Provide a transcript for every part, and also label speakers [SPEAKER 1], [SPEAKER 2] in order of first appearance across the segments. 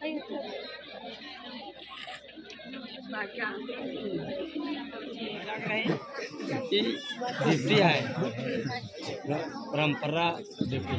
[SPEAKER 1] Deputy है परंपरा deputy.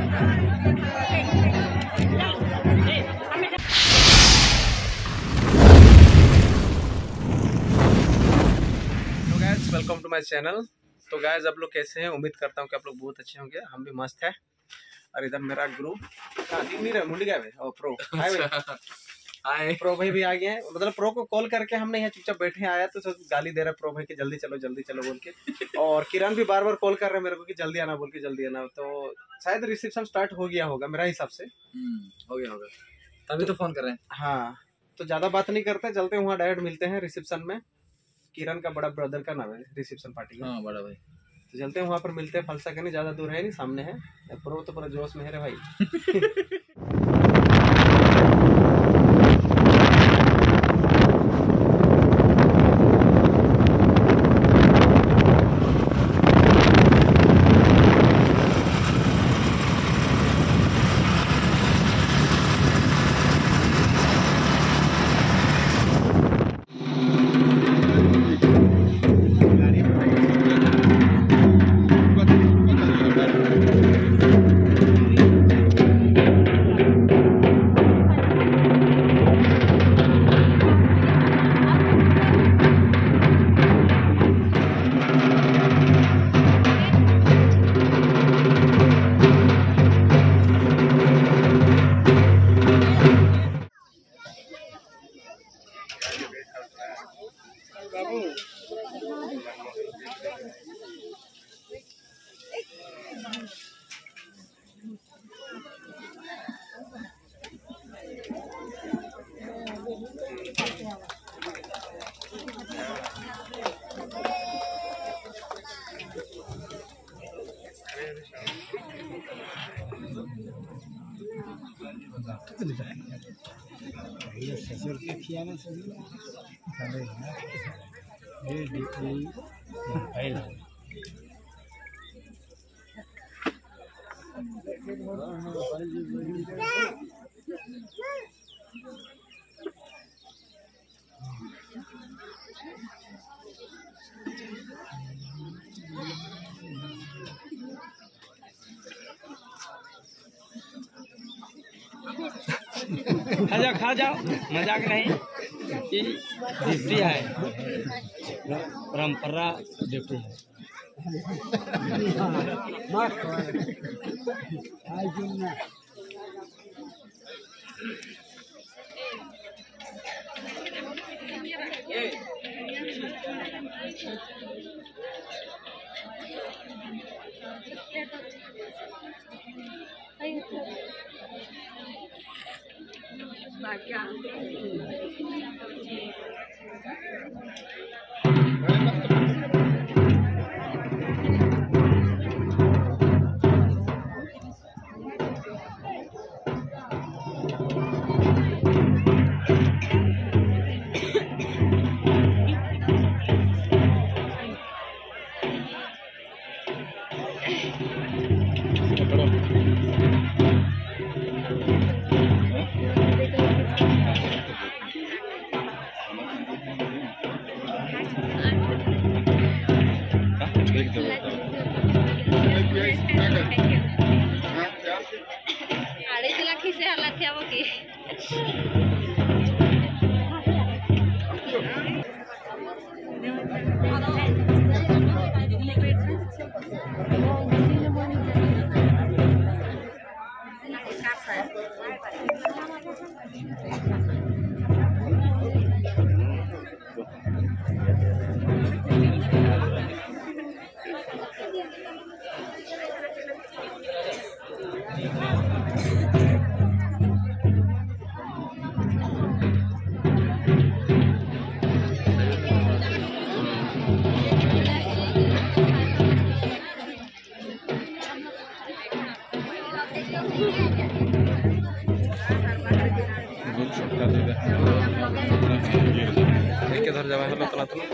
[SPEAKER 2] Welcome to my channel. तो गाइस आप लोग कैसे हैं? उम्मीद करता हूँ कि आप लोग बहुत अच्छे होंगे। हम भी मस्त है। और इधर मेरा ग्रुप दिख नहीं रहा, मुंडी गए और प्रो हाय प्रो भाई भी आ गए हैं। मतलब प्रो को कॉल करके हमने यहाँ चुपचाप बैठे आया तो सब गाली दे रहा है प्रो भाई कि जल्दी चलो बोल के। और किरण भी बार बार कॉल कर रहे हैं मेरे को कि जल्दी आना बोल के, जल्दी आना। तो शायद रिसेप्शन स्टार्ट हो गया होगा मेरा हिसाब से।
[SPEAKER 1] हो गया तभी तो फोन कर रहे हैं।
[SPEAKER 2] हाँ तो ज्यादा बात नहीं करते, चलते वहाँ डायरेक्ट मिलते हैं रिसेप्शन में। किरण का बड़ा ब्रदर का नाम है रिसेप्शन पार्टी का।
[SPEAKER 1] हाँ बड़ा भाई।
[SPEAKER 2] तो चलते हैं वहाँ पर मिलते हैं। फलसा करने ज्यादा दूर है नहीं, सामने है। प्रो तो पूरा जोश में है रे भाई।
[SPEAKER 1] खा जाओ मजाक नहीं। डिप्टी है परंपरा डिप्टी है।
[SPEAKER 2] किधर जावा है तला तला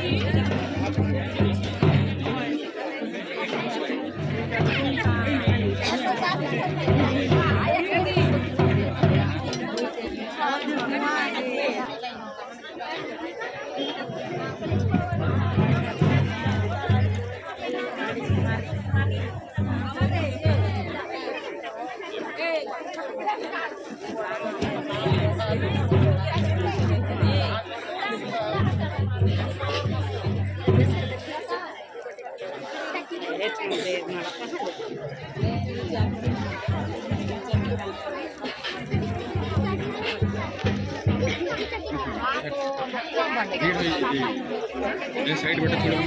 [SPEAKER 1] साइड बेटा थोड़ा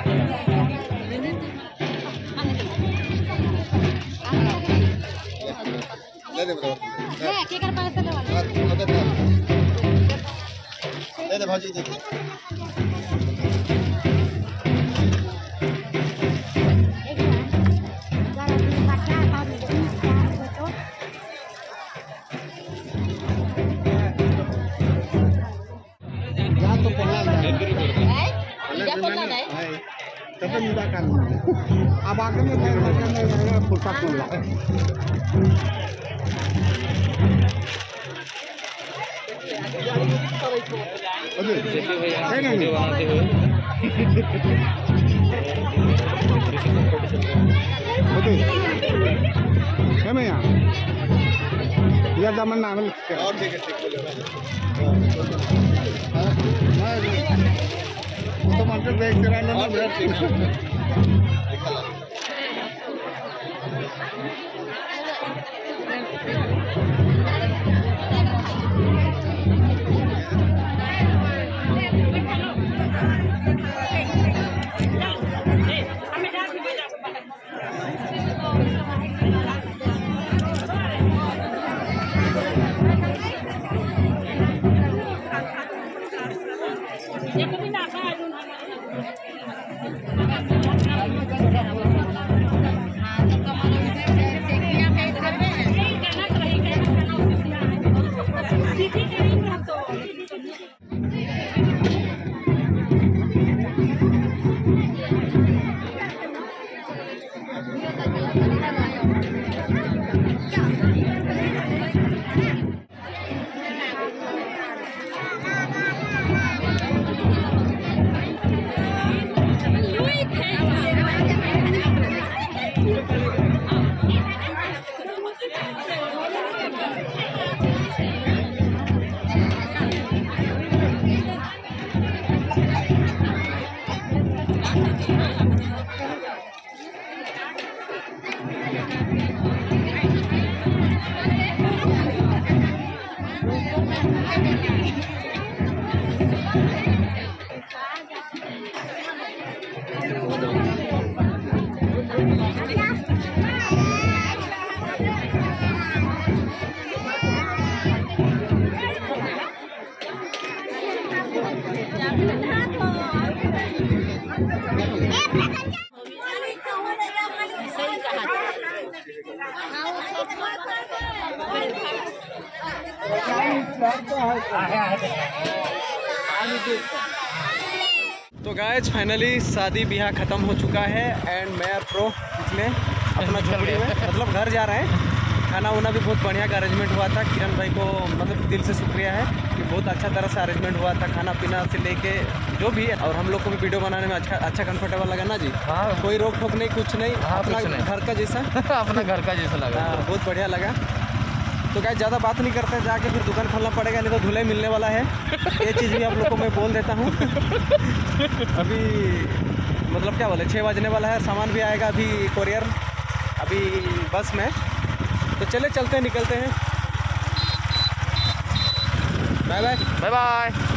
[SPEAKER 3] दे भाजी दे tapi mudahkan abangnya saya pusat pula aduh saya नहीं betul है मैं यहाँ या zaman नावल और ठीक बोले तो मन से देख रहा ना मेरा ठीक
[SPEAKER 2] तो गाइस फाइनली शादी ब्याह ख़त्म हो चुका है एंड मैं प्रो इसमें अपना झोपड़ी में मतलब घर जा रहे हैं। खाना वाना भी बहुत बढ़िया का अरेंजमेंट हुआ था। किरण भाई को मतलब दिल से शुक्रिया है कि बहुत अच्छा तरह से अरेंजमेंट हुआ था, खाना पीना से लेके जो भी है। और हम लोग को भी वीडियो बनाने में अच्छा कंफर्टेबल लगा ना जी।
[SPEAKER 1] हाँ,
[SPEAKER 2] कोई रोक टोक नहीं, कुछ नहीं। अपना घर का जैसा
[SPEAKER 1] अपना घर का जैसा लगा।
[SPEAKER 2] बहुत बढ़िया लगा। तो गाइस ज़्यादा बात नहीं करते हैं, जाके फिर दुकान खोलना पड़ेगा, नहीं तो धुलाई मिलने वाला है। ये चीज़ भी आप लोग को मैं बोल देता हूँ। अभी मतलब क्या बोले 6 बजने वाला है, सामान भी आएगा अभी कोरियर अभी बस में। तो चले चलते हैं, निकलते हैं। Bye bye bye bye.